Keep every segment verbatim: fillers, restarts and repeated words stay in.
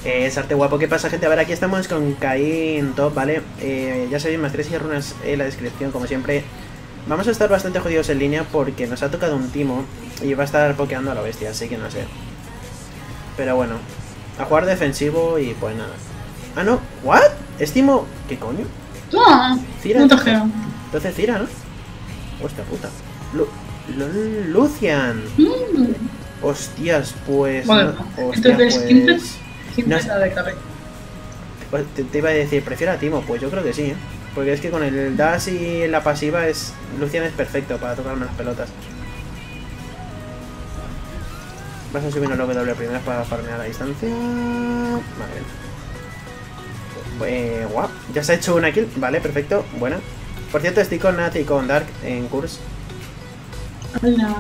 Eh, es arte guapo. ¿Qué pasa, gente? A ver, aquí estamos con Caín top, ¿vale? Eh, ya sabéis, más tres y runas en la descripción, como siempre. Vamos a estar bastante jodidos en línea porque nos ha tocado un timo y va a estar pokeando a la bestia, así que no sé. Pero bueno, a jugar defensivo y pues nada. Ah, no, ¿what? ¿Es timo? ¿Qué coño? No, Cira, no te entonces. creo. Entonces Cira, ¿no? Hostia puta. Lu Lu Lucian. Mm. Hostias, pues... Bueno, no, hostia, entonces, pues... ¿quién quién no te sé. la de carrera? Te, te iba a decir, prefiero a Timo, pues yo creo que sí, ¿eh? Porque es que con el dash y la pasiva es... Lucian es perfecto para tocarme las pelotas. Vas a subir una W primero para farmear a distancia. Vale, bien. Eh, guap. Ya se ha hecho una kill. Vale, perfecto. Buena. Por cierto, estoy con Nat y con Dark en curse. Hola.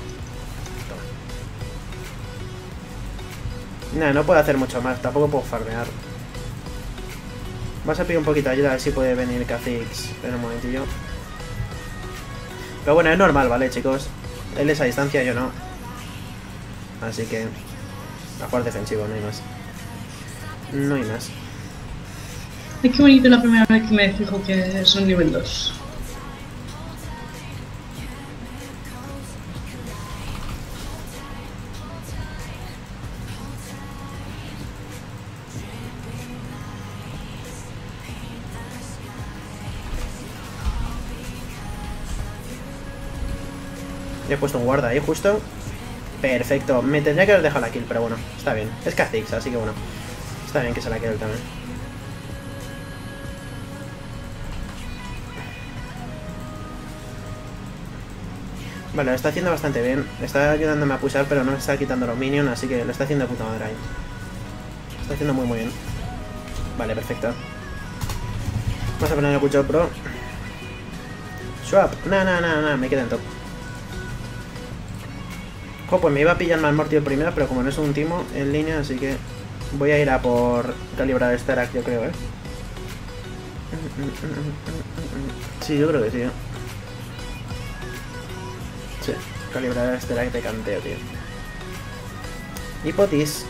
Nah, no puedo hacer mucho más. Tampoco puedo farmear. Vas a pedir un poquito de ayuda a ver si puede venir Kha'Zix en un momentillo. Pero bueno, es normal, ¿vale, chicos? Él es a distancia, yo no. Así que... a jugar defensivo, no hay más. No hay más. Es que bonito la primera vez que me fijo que son nivel dos. Le he puesto un guarda ahí justo. Perfecto. Me tendría que haber dejado la kill, pero bueno, está bien. Es Kha'Zix, así que bueno. Está bien que se la quede él también. Vale, lo está haciendo bastante bien. Está ayudándome a pushar, pero no me está quitando los minions, así que lo está haciendo de puta madre ahí. Lo está haciendo muy muy bien. Vale, perfecto. Vamos a poner el Cucho Pro. Swap. No, no, no, no, me queda en top. Jo, pues me iba a pillar más Morty el primero, pero como no es un timo en línea, así que voy a ir a por calibrar Starak, yo creo, ¿eh? Sí, yo creo que sí, ¿eh? Sí, calibrar Starak de canteo, tío. Hipotis.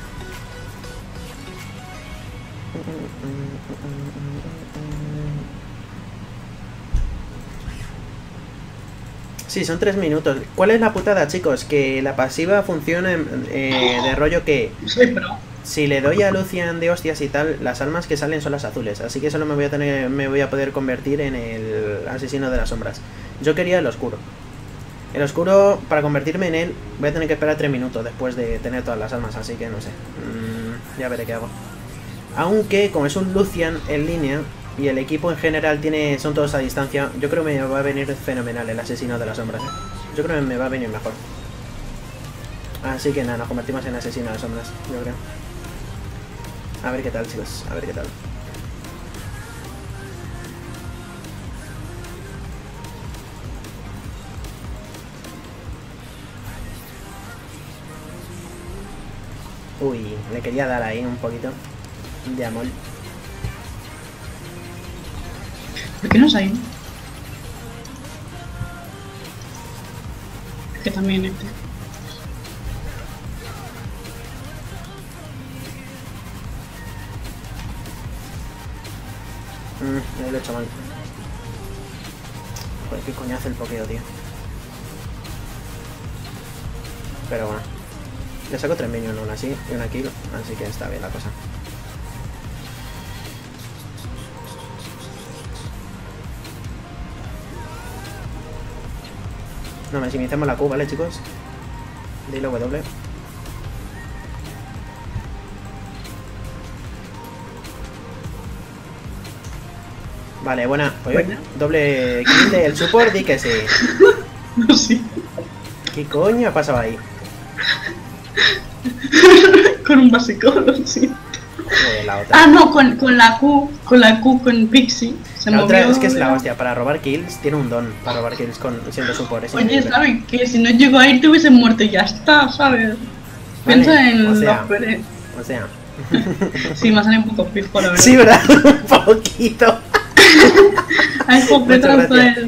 Sí, son tres minutos. ¿Cuál es la putada, chicos? Que la pasiva funciona eh, de rollo que... Sí, pero... si le doy a Lucian de hostias y tal, las almas que salen son las azules. Así que solo me voy a tener, me voy a poder convertir en el asesino de las sombras. Yo quería el oscuro. El oscuro, para convertirme en él, voy a tener que esperar tres minutos después de tener todas las almas. Así que no sé. Mm, ya veré qué hago. Aunque, como es un Lucian en línea... y el equipo en general tiene son todos a distancia, yo creo que me va a venir fenomenal el asesino de las sombras, ¿eh? Yo creo que me va a venir mejor. Así que nada, nos convertimos en asesino de las sombras, yo creo. A ver qué tal, chicos, a ver qué tal. Uy, le quería dar ahí un poquito de amor. ¿Por qué no es ahí? Es que también este. Mmm, lo he hecho mal. Joder, qué coñazo el pokeo, tío. Pero bueno. Le saco tres minions aún así y una kill, así que está bien la cosa. No, maximicemos la Q, ¿vale, chicos? Dile W. Vale, buena. Oye, Buena. doble kill del support, di que sí. No, sí. ¿Qué coño ha pasado ahí? Con un básico, lo siento. Joder, la otra. Ah, no, con, con la Q, con la Q, con Pixie. Se La otra movió es que es la la- hostia. Para robar kills, tiene un don. Para robar kills con, siendo support. Es Oye, increíble. ¿sabes? Que si no llego a ir te hubiesen muerto y ya está, ¿sabes? Vale, Piensa en o sea, los pere- O sea. Sí, me ha salido un poco fijo, la verdad. Sí, ¿verdad? Un poquito. Ay, pobre Muchas gracias. Rafael.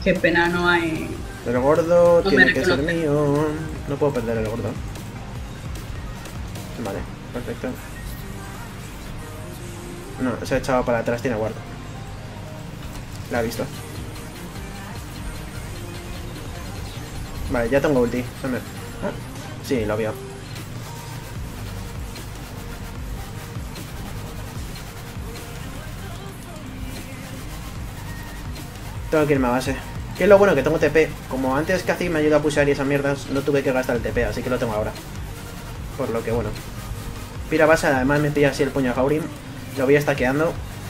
Qué pena, no hay... El gordo No tiene me que ser reconoce. mío. No puedo perder el gordo. Vale, perfecto. No, se ha echado para atrás, tiene guarda. La ha visto. Vale, ya tengo ulti. Se me- ah, sí, lo vio. Tengo que irme a base. Que es lo bueno que tengo T P. Como antes Cathy me ayuda a pushear y esas mierdas, no tuve que gastar el T P, así que lo tengo ahora. Por lo que bueno. Pira base, además me pilla así el puño a Haurim. Lo voy estaqueando.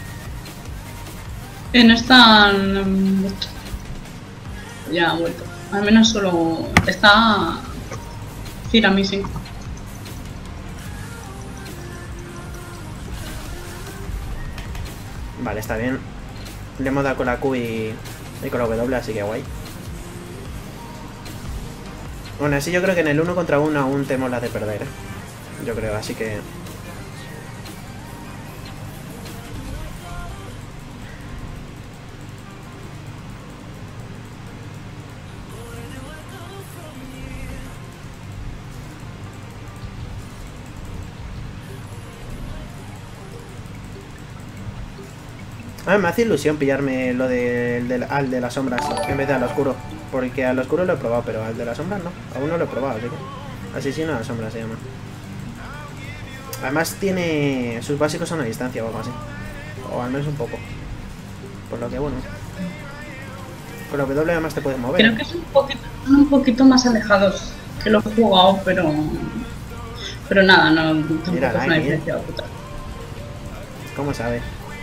En esta... mm, Ya ha vuelto. Al menos solo... Está... Cira Missing. Vale, está bien. Le hemos dado con la Q y, y con la W, así que guay. Bueno, así yo creo que en el uno contra uno aún tenemos las de perder, ¿eh? Yo creo, así que... Ah, me hace ilusión pillarme lo de, el del, al de las sombras en vez de al oscuro. Porque al oscuro lo he probado, pero al de las sombras no. Aún no lo he probado, así que... Asesino a las sombras se llama. Además tiene... Sus básicos son a distancia o algo así. O al menos un poco. Por lo que bueno. Con la W además te puedes mover. Creo que son un poquito, son un poquito más alejados que lo he jugado, pero... Pero nada, no, tampoco Mira, es una Line, diferencia brutal. ¿Cómo sabe?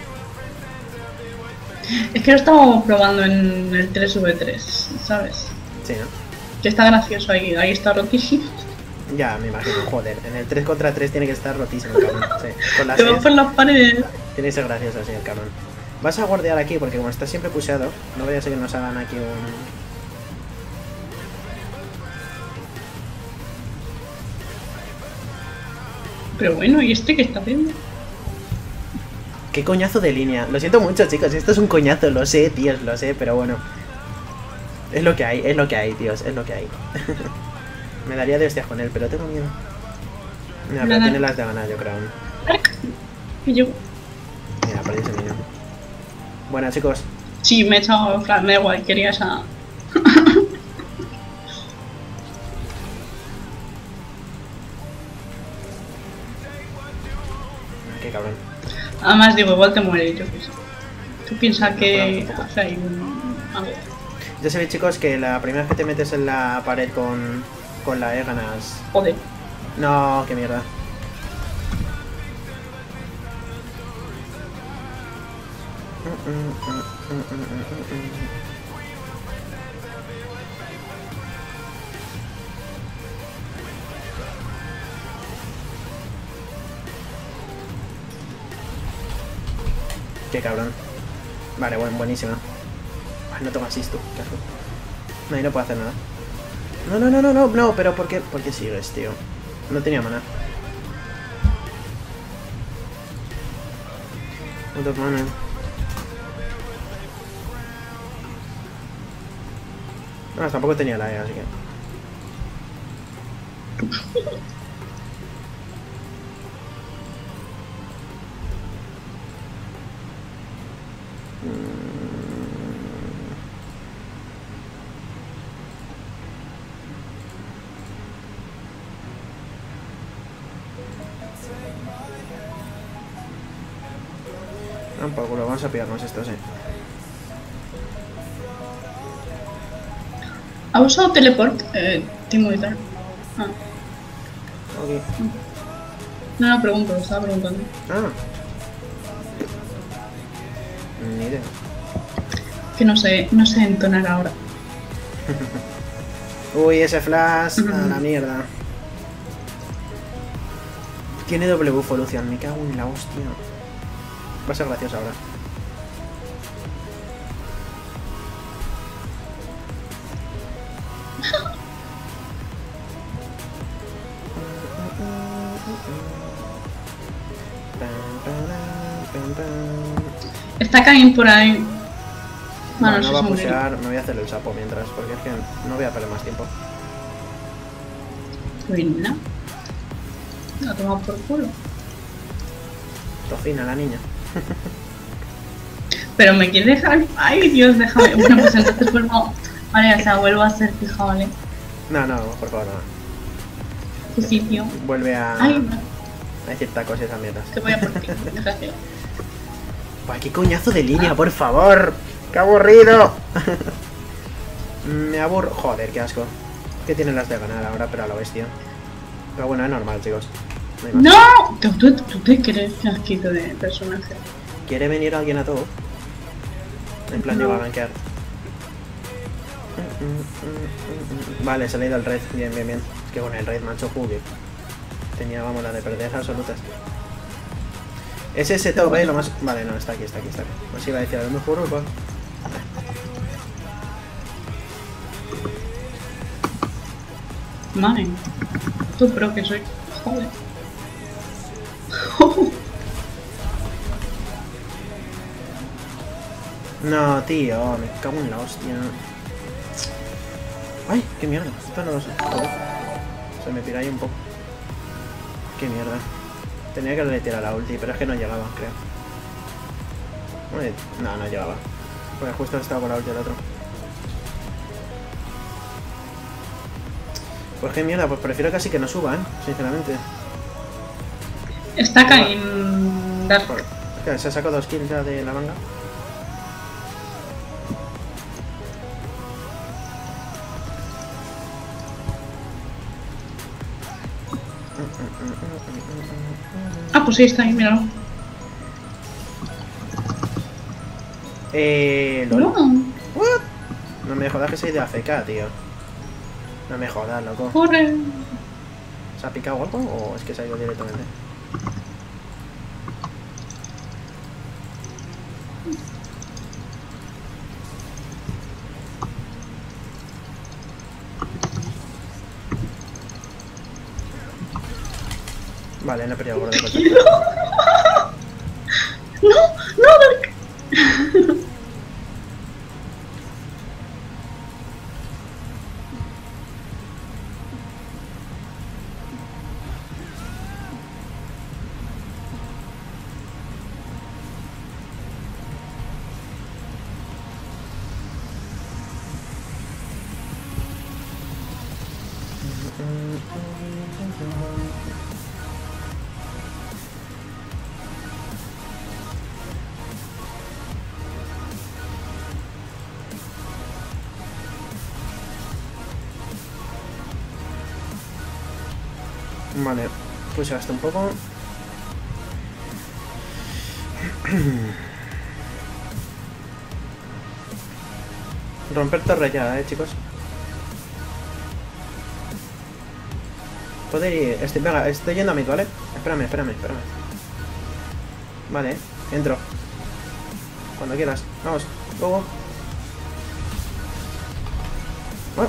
Es que lo estamos probando en el tres v tres, ¿sabes? Sí, ¿no? Que está gracioso ahí, ahí está rotísimo. Ya, me imagino, joder. En el tres contra tres tiene que estar rotísimo el cabrón. Sí. Con las Te va S por las paredes. tiene que ser gracioso así el cabrón. Vas a guardear aquí porque como está siempre puseado, no vaya a ser que nos hagan aquí un... Pero bueno, ¿y este qué está haciendo? Qué coñazo de línea. Lo siento mucho, chicos. Esto es un coñazo, lo sé, tíos, lo sé, pero bueno. Es lo que hay, es lo que hay, tíos, es lo que hay. Me daría de hostias con él, pero tengo miedo. Mira, pero Nada. tiene las de ganar, yo creo. Y yo... Mira, perdí ese niño. Bueno, chicos. Sí, me he echado... en plan, me da igual, quería esa... Qué cabrón. Además digo, igual te mueres, yo qué sé. Tú piensas No, que tampoco. hace ahí un... A ver. Ya sabéis, chicos, que la primera vez que te metes en la pared con, con la E ganas... Joder. No, qué mierda. Qué cabrón. Vale, bueno, buenísima. Ay, no tengo asist, tú. Qué asco. No, ahí no puedo hacer nada. No, no, no, no, no, no, pero ¿por qué, ¿por qué sigues, tío? No tenía mana. No tengo mana. No, tampoco tenía la E, así que... Ah, por culo, vamos a pillarnos esto, sí. ¿Ha usado teleport? Eh, Timo y tal. Ah, Ok. no, no pregunto, lo estaba preguntando. Ah. Ni idea. Que no sé, no sé entonar ahora. Uy, ese flash. A la mierda. Tiene doble buff Lucian, me cago en la hostia. Va a ser gracioso ahora. Está Caín por ahí. Bueno, no no va a sé si pushear, me voy a hacer el sapo mientras, porque es que no voy a perder más tiempo. Ruina. La toma por culo. Tocina la niña. Pero me quiere dejar. Ay, Dios, déjame. Bueno, pues entonces vuelvo. Vale, o sea, vuelvo a ser fija, ¿vale? No, no, por favor, no. ¿Qué sitio? Vuelve a, Ay, no. a decir tacos y esas mierdas. Que voy a por ti. Desgraciado. Buah, qué coñazo de línea, por favor. ¡Qué aburrido! Me aburro. Joder, qué asco. Que tienen las de ganar ahora, pero a lo bestia. Pero bueno, es normal, chicos. No hay más. ¡No! ¿Tú, tú, tú te crees que has quitado de personaje? ¿Quiere venir alguien a todo? En plan, No. llego a gankear. Vale, se le ha ido el red. Bien, bien, bien. Es que con el red, macho, jugue. Tenía, vamos, la de perder absolutas. Es ese top, eh, lo más... Vale, no, está aquí, está aquí, está aquí. Pues iba a decir, a lo mejor pues... Madre. Tú, pero que soy. Joder. No, tío, me cago en la hostia. Ay, qué mierda. Esto no lo sé. Joder. Se me pira ahí un poco. Qué mierda. Tenía que retirar la ulti, pero es que no llegaba, creo. Uy, no, no llegaba. Porque justo estaba con la ulti el otro. Pues qué mierda, pues prefiero casi que no suba, ¿eh? Sinceramente. Está acá en Dark. Joder. Es que se ha sacado dos kills ya de la manga. Ah, pues sí, está ahí, míralo. Eh... ¿lol? No. What? No me jodas que soy de A F K, tío. No me jodas, loco. Corre. ¿Se ha picado algo o es que se ha ido directamente? Vale, no he perdido el borde de contacto. No, no, Dark. Vale, pues se gasta un poco. Romper torre ya, eh, chicos. Poder ir. Estoy, venga, estoy yendo a mid, ¿vale? Espérame, espérame, espérame. Vale, entro. Cuando quieras. Vamos, luego. Oh.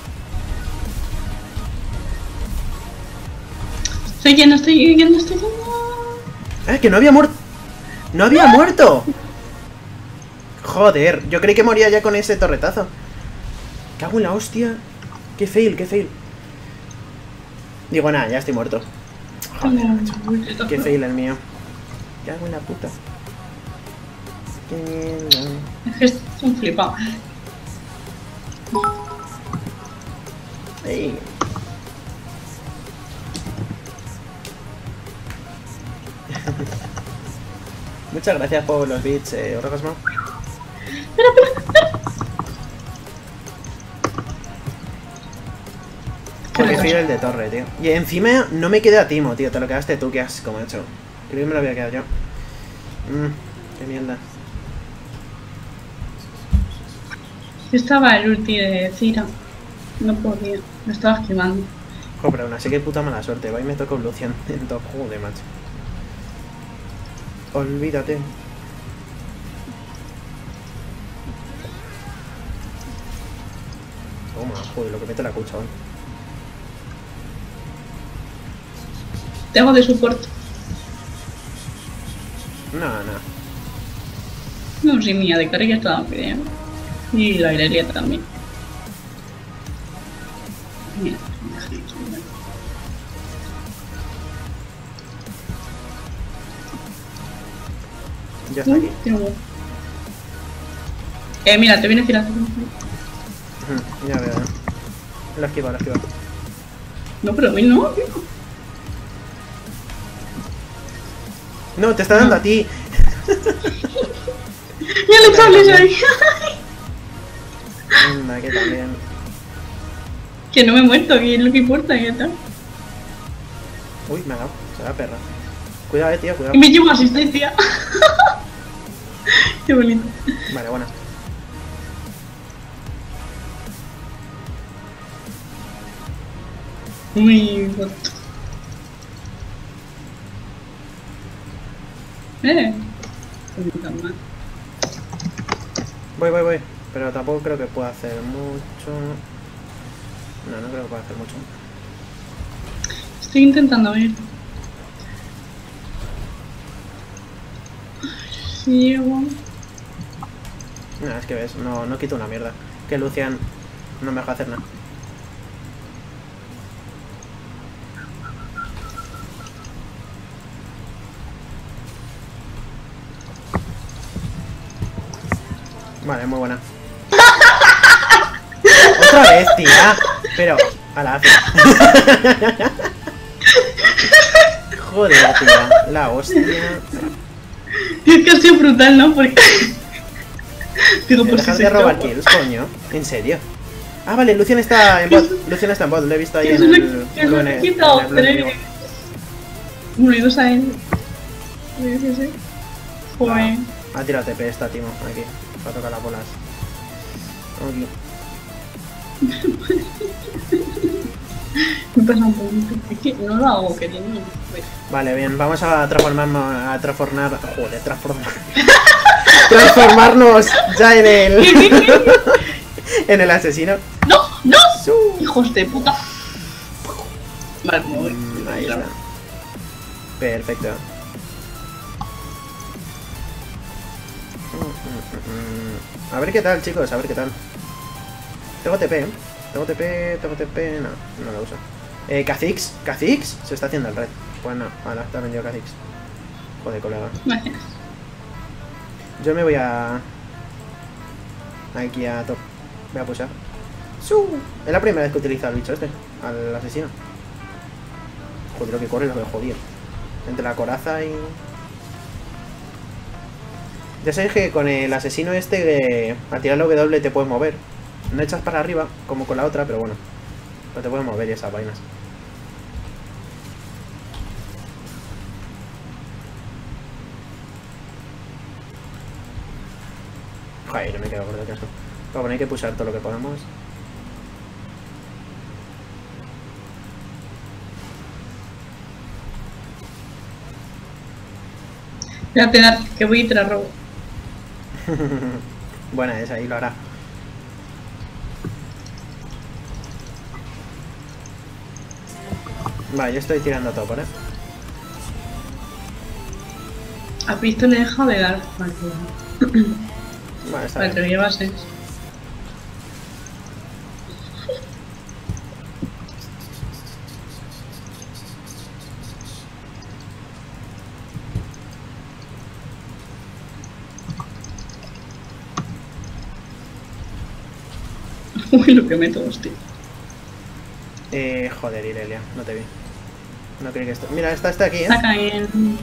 Estoy yendo, estoy yendo, estoy yendo. ¡Eh, que no había muerto! ¡No había muerto! Joder, yo creí que moría ya con ese torretazo. Cago en la hostia. Qué fail, qué fail. Digo, nada, ya estoy muerto. Joder, macho. Qué fail el mío. Cago en la puta. Qué mierda. Es que es un flipado. Ey. Muchas gracias por los bits, eh, Orgasmo. Porque soy el de torre, tío. Y encima no me quedé a timo, tío. Te lo quedaste tú, qué asco, macho. Creo que me lo había quedado yo. Mmm, qué mierda. Yo estaba el ulti de Cira. No podía. Me estaba esquivando. Jo, pero aún así que puta mala suerte. Va y me tocó Lucian en top. Joder, macho. Olvídate. Toma, joder, lo que mete la cucha hoy. Te hago de soporte. No, no. No, sí, mía, de cara ya estaba pidiendo. Y la aerería también. Mira, Ya está aquí. Eh, mira, te viene a tirar. Ujú, ya veo, eh. Lo esquivo, lo esquivo. No, pero a mí no, tío. No, te está dando a ti. ¡Ya le chables ahí! Anda, que también. Que no me he muerto, que es lo que importa, ¿qué tal? Uy, me ha dado. Se da perra. Cuidado, eh, tío, cuidado. Y me llevo asistencia. Qué bonito. Vale, buena. Muy bonito. Eh. Voy, voy, voy. Pero tampoco creo que pueda hacer mucho. No, no creo que pueda hacer mucho. Estoy intentando ver. Si llego. No, es que ves, no, no quito una mierda. Que Lucian no me deja hacer nada. Vale, muy buena. Otra vez, tía. Pero, a la joder, tía. La hostia. Es que ha sido brutal, ¿no? Porque... Digo, por si Dejar se de robar escapa. kills, coño. ¿En serio? Ah, vale, Lucian está en bot. Lucian está en bot, lo he visto ahí Que en se me- el... que se me en el- ha quitado en el enemigo. tres. Uno y dos a él. Sí, sí, sí. Joder. Ha tirado T P esta, Timo, aquí. Va a tocar las bolas. Aquí. Me pasa un poquito. Es que no lo hago queriendo. Vale, bien, vamos a transformarnos, a transformar... Joder, transformar... transformarnos ya en el... en el asesino. ¡No! ¡No! Su. ¡Hijos de puta! Vale, me voy. Mm, ahí está. Perfecto. Mm, mm, mm. A ver qué tal, chicos, a ver qué tal. Tengo T P, ¿eh? Tengo T P, tengo T P... No, no lo uso. Eh, Kha'Zix, Kha'Zix, se está haciendo el red. Pues no, vale, te ha vendido Kha'Zix. Joder, colega. Vale. Yo me voy a... Aquí a top. Voy a pushar. ¡Su! Es la primera vez que utilizo al bicho este. Al asesino. Joder, lo que corre lo veo jodido. Entre la coraza y... Ya sabéis que con el asesino este, eh, al tirar la W te puedes mover. No echas para arriba, como con la otra, pero bueno. No te puedes mover y esas vainas. Joder, no me quedo por detrás. Bueno, hay que pushar todo lo que podamos. Espérate, dar, que voy y te la robo. Buena esa, ahí lo hará. Vale, yo estoy tirando todo, ¿eh? A Pisto le deja de dar. Vale, Vale, está vale, te bien. lo llevas, eh. Uy, lo que meto, hostia. Eh, joder, Irelia, no te vi. No creí que esto... Mira, esta está aquí, ¿eh? Saca en...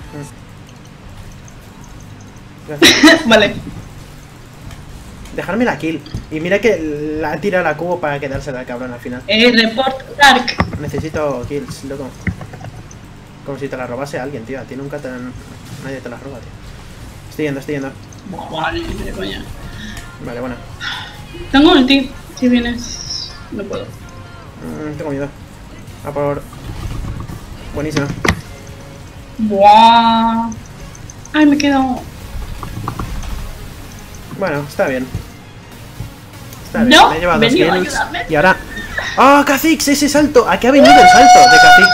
Gracias. Vale. Dejarme la kill. Y mira que la tira la cubo para quedársela al cabrón al final. Eh, report Dark. Necesito kills, loco. Como si te la robase alguien, tío. Tiene un catán. Nadie te la roba, tío. Estoy yendo, estoy yendo. Buah, vale, de coña. Vale, bueno. Tengo ulti, si vienes. No puedo. Mm, tengo miedo. A por... Buenísima. Buah. Ay, me he quedado. Bueno, está bien. Está bien. No, Me he llevado dos venido a kills. ayudarme. Y ahora... ¡Ah, ¡Oh, Kha'Zix! ¡Ese salto! ¿A qué ha venido el salto de Kha'Zix?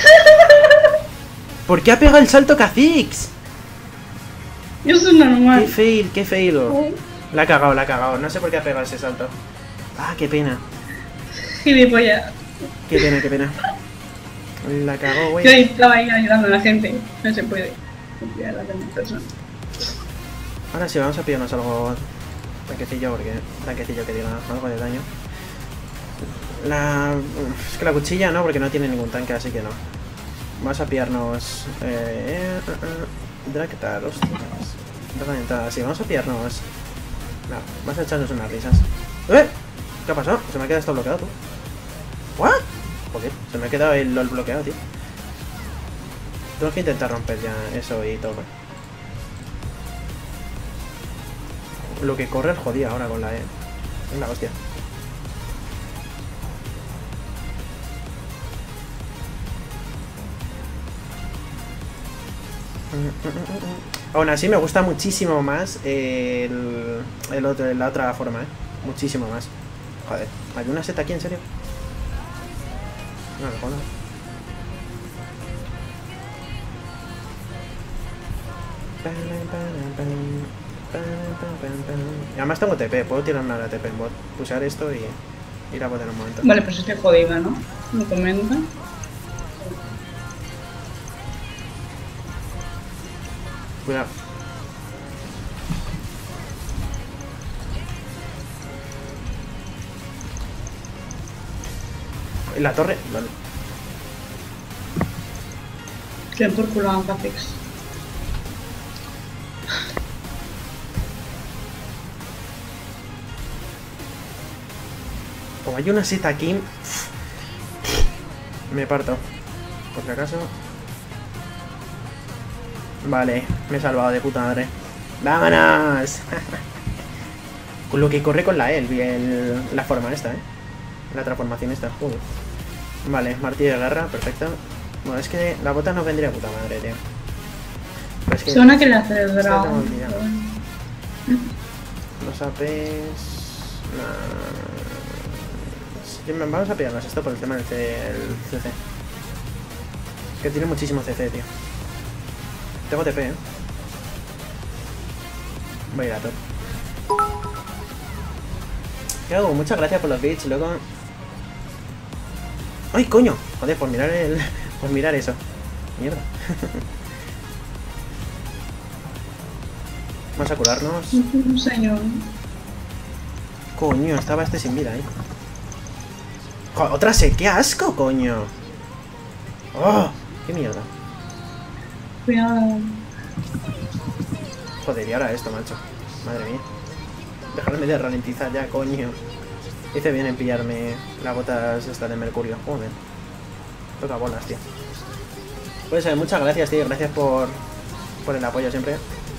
¿Por qué ha pegado el salto Kha'Zix? Eso es ¡Qué normal. fail! ¡Qué fail! La ha cagado, la ha cagado. No sé por qué ha pegado ese salto. Ah, qué pena. Gilipollas. Qué pena, qué pena. La cagó, güey. Yo estaba ahí ayudando a la gente. No se puede confiar a las demás personas. Ahora sí, vamos a pillarnos algo tanquecillo, porque tanquecillo que diga algo de daño. La... Es que la cuchilla no, porque no tiene ningún tanque, así que no. Vamos a pillarnos... Eh... eh, eh Dractar, hostias. Herramienta, sí, vamos a pillarnos... No, vamos a echarnos unas risas. ¡Eh! ¿Qué ha pasado? Se me ha quedado esto bloqueado, tú. ¿What? Joder, se me ha quedado el LOL bloqueado, tío. Tengo que intentar romper ya eso y todo. Lo que corre es jodida ahora con la E. Es la hostia. Aún así me gusta muchísimo más el, el otro, la otra forma, ¿eh? Muchísimo más. Joder, ¿hay una seta aquí en serio? No, no, no. Y además tengo T P, puedo tirar una de T P en bot. Pulsar esto y ir a bot en un momento. Vale, pues estoy jodida, ¿no? Me comenta. Cuidado. ¿En la torre? Vale. Que por culo a Capex. Como hay una seta aquí... Me parto. Por si acaso... Vale, me he salvado de puta madre. ¡Vámonos! Con lo que corre con la E, el, el, la forma esta, ¿eh? La transformación esta, joder. Vale, martillo de guerra, perfecto. Bueno, es que la bota no vendría puta madre, tío. Pero es que... Suena que le hace el dragón. Los A Ps... No. Vamos a pillarnos esto por el tema del C C. Que tiene muchísimo C C, tío. Tengo T P, ¿eh? Voy a ir a top. ¿Qué hago? Muchas gracias por los bits, loco. ¡Ay, coño! Joder, por mirar el... por mirar eso. Mierda. Vamos a curarnos. Un señor. Coño, estaba este sin vida ahí. Joder, otra se... ¡Qué asco, coño! ¡Oh! ¡Qué mierda! Cuidado. Joder, y ahora esto, macho. Madre mía. Dejarme de ralentizar ya, coño. Hice bien en pillarme las botas estas de mercurio. Joder. Toca bolas, tío. Pues eh, muchas gracias, tío. Gracias por, por el apoyo siempre.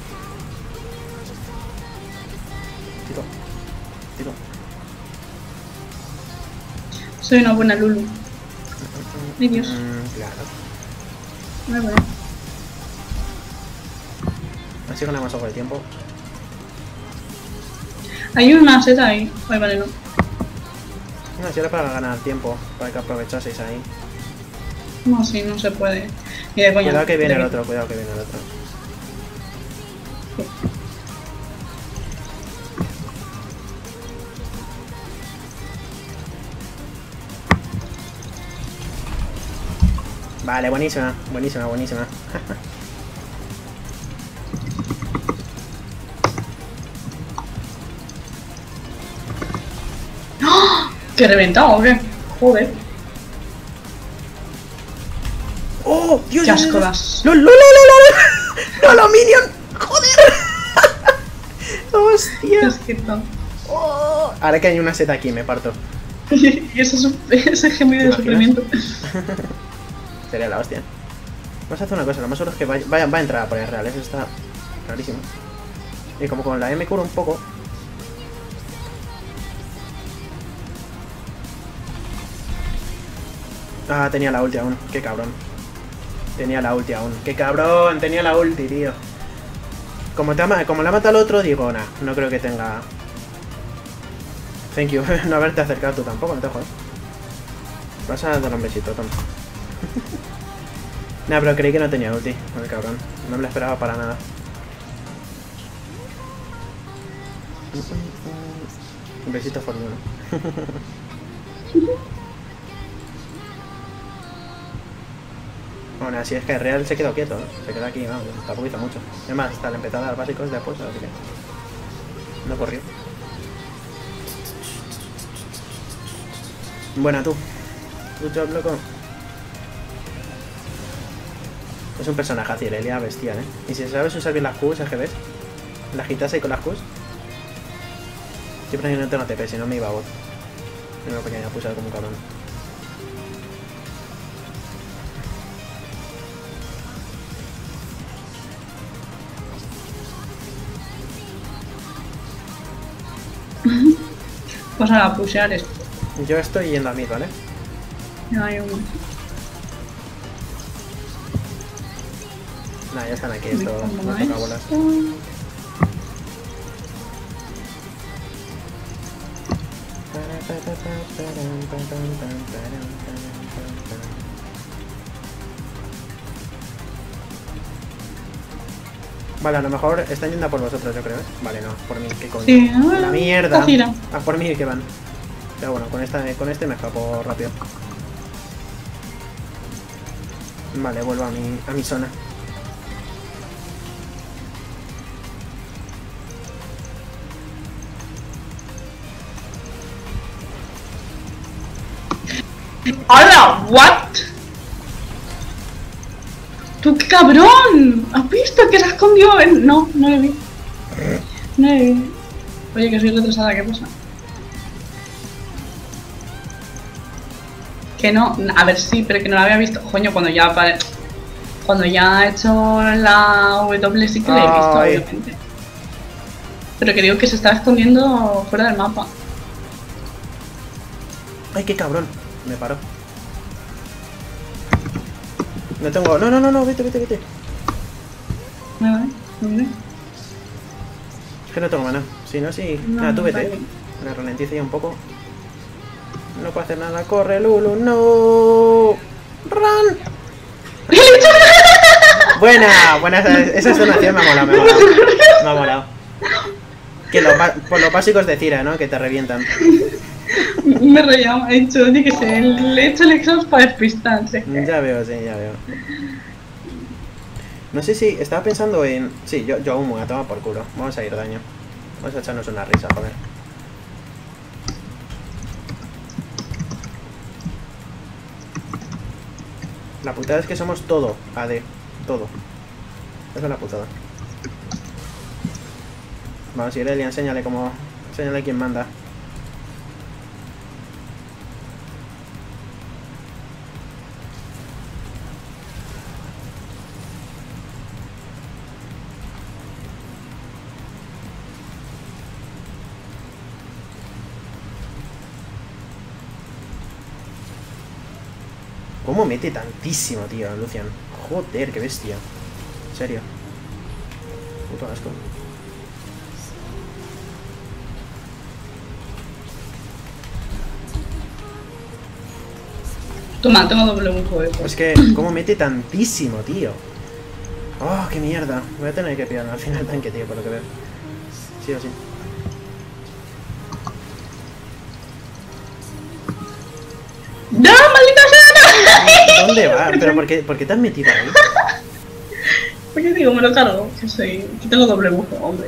Tito. Tito. Soy una buena Lulu. Ay, Dios. Mm, claro. Muy bueno. Así ganamos algo de tiempo. Hay una seta ahí. Ay, vale, no. No, si era para ganar tiempo. Para que aprovechaseis ahí. No, sí, no se puede. Y de coña. Cuidado que viene el otro, cuidado que viene el otro. Vale, buenísima, buenísima, buenísima. ¿Qué reventado o qué? Joder. ¡Oh! ¡Dios! Qué asco das. ¡No, no, no, no, no! ¡No, lo Minion! ¡Joder! ¡Hostia! Qué asquito. Oh. Ahora que hay una seta aquí, me parto. Y eso es un, ese gemido de sufrimiento. Sería la hostia. Vamos a hacer una cosa, lo más seguro es que vaya, vaya, va a entrar a poner real, eso está clarísimo. Y como con la E me curo un poco. Ah, tenía la ulti aún, qué cabrón. Tenía la ulti aún, qué cabrón, tenía la ulti, tío. Como, te ha, como la mata al otro, digo, nah, no creo que tenga... Thank you, no haberte acercado tú tampoco, no te jodas. Vas a dar un besito, toma. Nah, pero creí que no tenía ulti, el cabrón. No me lo esperaba para nada. Un besito fornudo. Bueno, así es que el Real se quedó quieto, ¿no? Se quedó aquí, vamos, tampoco hizo mucho. Es más, hasta el empezar a dar básicos de apuesta, así que... No corrió. Buena tú. Good job, loco. Es un personaje así, Irelia bestial, ¿eh? Y si sabes usar bien las Qs, ¿es que ves? La agitas ahí con las Qs. Siempre no tengo T P, si no me iba a bot. No me ponía a pulsar como un cabrón. Pues a pushear esto. Yo estoy yendo a mid, ¿vale? No hay un... Nah, ya están aquí, esto no toca bolas. Vale, a lo mejor están yendo a por vosotros, yo creo, ¿eh? Vale, no, por mí, qué coño. Sí, La mierda. Cocina. A por mí que van. Pero bueno, con, esta, con este me escapo rápido. Vale, vuelvo a mi, a mi zona. ¡Hola! ¿What? ¡Tú qué cabrón! ¿Has visto que se escondió en...? No, no lo vi. No lo vi. Oye, que soy retrasada, ¿qué pasa? Que no... A ver, sí, pero que no lo había visto. Coño, cuando ya... Vale, cuando ya he hecho la W sí que lo he visto, Ay. obviamente. Pero que digo que se estaba escondiendo fuera del mapa. Ay, qué cabrón. Me paró. No tengo... No, no, no, no, vete, vete, vete. Vale, vale. Es que no tengo mana. Si no, sí. No, Nada, tú vete. vale. Me ralentiza ya un poco. No puedo hacer nada. Corre, Lulu. No. Run. Buena, buena. Esa, esa donación me ha molado, me ha molado. Me ha molado. Que lo, por los básicos de Cira, ¿no? Que te revientan. Me reía, me ha dicho, oye, que se le he hecho el exhaust para despistarse. Ya veo, sí, ya veo. No sé si estaba pensando en... Sí, yo, yo aún me voy a tomar por culo. Vamos a ir daño. Vamos a echarnos una risa, joder. La putada es que somos todo A D. Todo. Esa es la putada. Vamos, Irelia, enséñale cómo... Enséñale quién manda. ¿Cómo mete tantísimo, tío, Lucian? Joder, qué bestia. En serio. Puto asco. Toma, tengo doble un juego. Es que, ¿cómo mete tantísimo, tío? Oh, qué mierda. Voy a tener que pillar al final tanque, tío, por lo que veo. Sí o sí. ¡No, maldita sea! ¿Dónde va? ¿Pero por qué, por qué te has metido ahí? Porque digo, me lo cargo, que soy... que tengo doble bujo, hombre.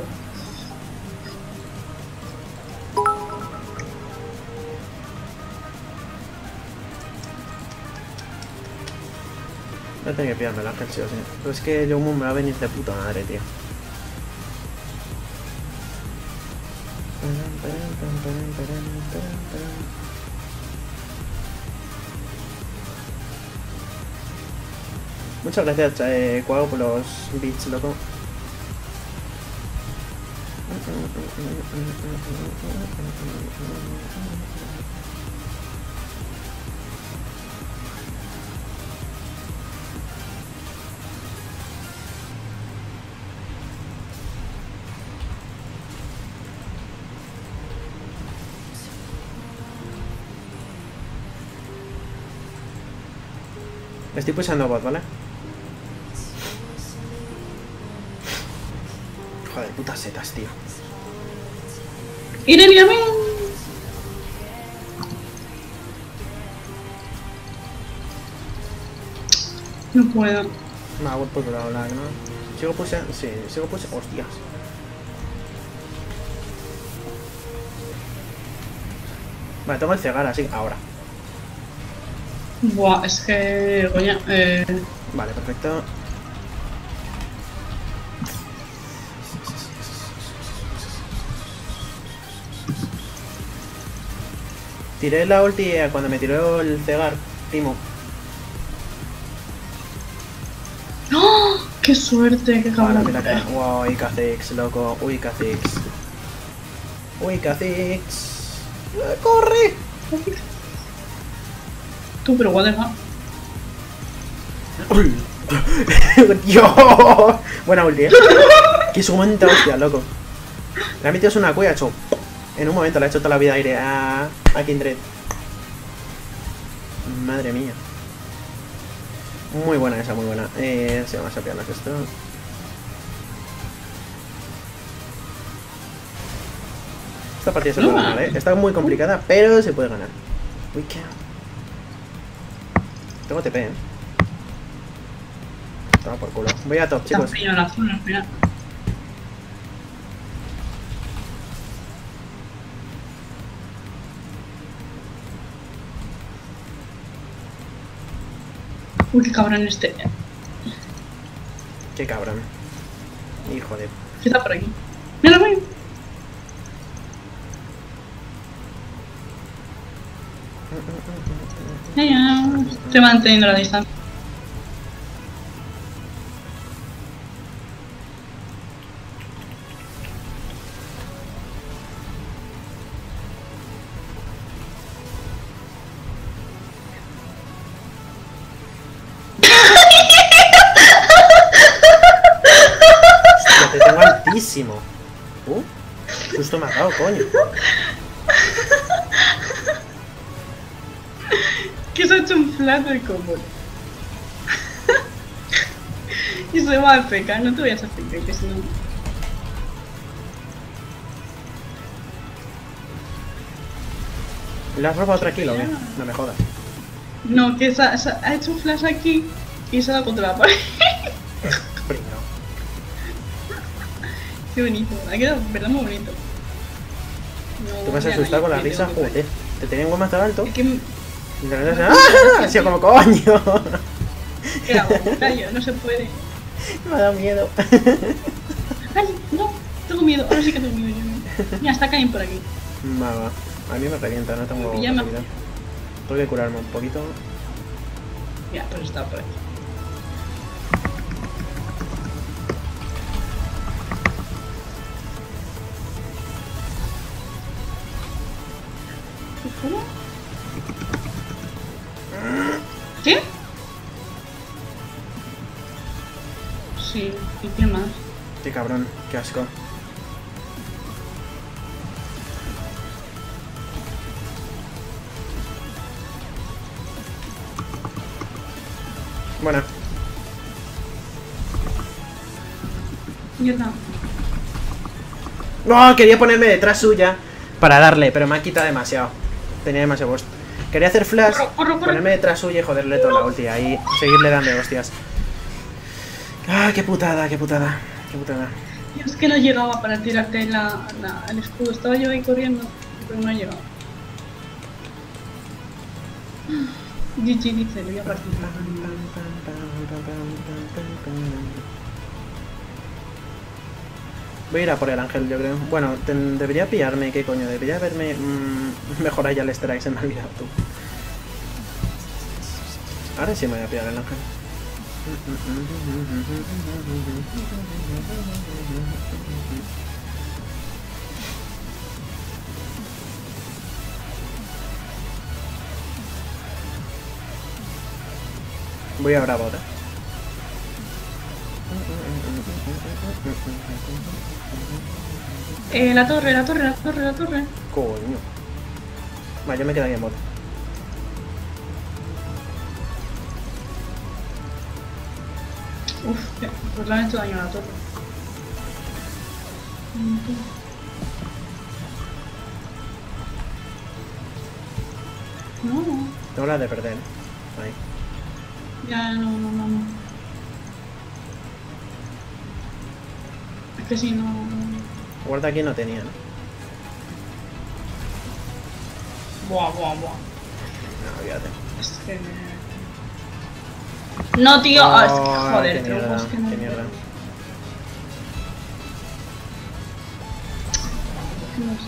Voy a tener que pillarme el ángel, sí o sí. Pero es que Yomu me va a venir de puta madre, tío. Muchas gracias, eh, Cuau, por los bits, loco. Estoy pulsando bot, ¿vale? Joder, putas setas, tío. Irelia, ven. No puedo. Me hago por lado lag, ¿no? Sigo puse... Sí, sigo puse... Hostias. Vale, tengo el cegar así, ahora. Buah, es que... Coña, eh... Vale, perfecto. Tiré la ulti cuando me tiró el cegar, Timo. ¡Oh! ¡Qué suerte! ¡Qué Ahora cabrón! mira que... Wow, uy, Kha'Zix, loco. Uy, Kha'Zix. Uy, Kha'Zix. ¡Eh, ¡Corre! Tú, pero what the fuck. ¡Dios! Buena ulti, eh. Que sumamente hostia, loco. Le ha metido una cueva, hecho. En un momento le ha hecho toda la vida aire a, a Kindred. Madre mía. Muy buena esa, muy buena. Eh, sí, vamos a pillarnos esto. Esta partida se puede ganar, eh. Está muy complicada, pero se puede ganar. Uy, qué. Tengo T P, eh. Toma por culo. Voy a top, chicos. Está la zona, al final. Uy, qué cabrón este. Qué cabrón. Hijo de... ¿Qué está por aquí? ¡Mira, voy! Ya, ya. Estoy manteniendo la distancia. Hostia, te tengo altísimo. Uh, justo me ha dado, coño. Que se ha hecho un flaco el combo. Y se va a pecar, no te voy a hacer pecar, que si no. ¿Le has robado otra kill o qué? No me jodas. No, que se ha, se ha hecho un flash aquí y se ha dado contra la pared. Pringao. Qué bonito, ha quedado verdad muy bonito. No, Tú me has mira, asustado con la no, risa, no, no, no. joder. Te tenía un más alto. Es que Y de repente, ¡ah! Ha sido como coño. ¿qué hago? Callo, no se puede. Me ha dado miedo. Ay, no, tengo miedo, ahora sí que tengo miedo yo. Mira, está Caín por aquí. Va, va. A mí me revienta, no tengo Pijama. posibilidad. Tengo que curarme un poquito. Mira, pues está por aquí. ¿Cómo? ¿Qué? Sí, ¿y qué más? Qué cabrón, qué asco. Bueno, Mierda. no, quería ponerme detrás suya para darle, pero me ha quitado demasiado. Tenía demasiado boost. Quería hacer flash, Corre, corre, corre. ponerme detrás suya y joderle toda la ulti ahí, seguirle dando hostias. Ah, qué putada, qué putada, qué putada. Yo es que no llegaba para tirarte la, la, el escudo. Estaba yo ahí corriendo, pero no he llegado. G G dice, le voy a participar. Voy a ir a por el ángel, yo creo. Bueno, ten- debería pillarme, ¿qué coño? Debería haberme mmm, mejorado ya el strike, se me ha olvidado tú. Ahora sí me voy a pillar el ángel. Voy a Bravo ahora. Eh, la torre, la torre, la torre, la torre. Coño. Vale, yo me quedo aquí en bot. Uf, pues le han hecho daño a la torre. No, no. Tengo la de perder. Ahí. Ya, no, no, no, no. Es que si no... Guarda aquí no tenía, ¿no? Buah, buah, buah. No, olvídate. Es que... No, tío. Oh, Ah, es que, joder, qué tío, mierda, es que no qué mierda. No sé.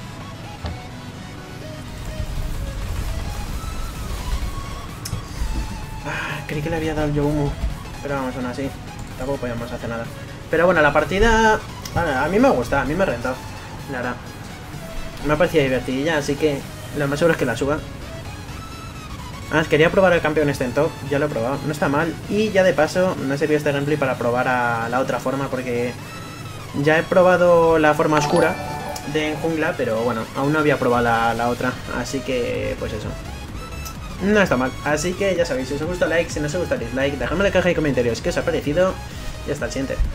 Ah, creí que le había dado yo humo. Pero vamos, aún así. Tampoco podíamos hacer nada. Pero bueno, la partida... A mí me gusta, a mí me ha rentado. La verdad. Me ha parecido divertidilla, así que lo más seguro es que la suba. Ah, quería probar el campeón este en top. Ya lo he probado, no está mal. Y ya de paso me ha servido este gameplay para probar a la otra forma, porque ya he probado la forma oscura de jungla, pero bueno, aún no había probado la, la otra. Así que, pues eso. No está mal. Así que ya sabéis, si os gusta like, si no os gusta dislike, dejadme en la caja de comentarios qué os ha parecido. Y hasta el siguiente.